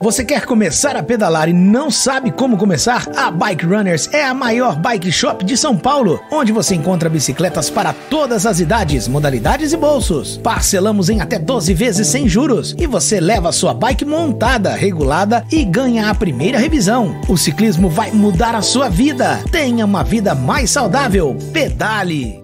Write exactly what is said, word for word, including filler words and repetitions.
Você quer começar a pedalar e não sabe como começar? A Bike Runners é a maior bike shop de São Paulo, onde você encontra bicicletas para todas as idades, modalidades e bolsos. Parcelamos em até doze vezes sem juros e você leva a sua bike montada, regulada e ganha a primeira revisão. O ciclismo vai mudar a sua vida. Tenha uma vida mais saudável. Pedale!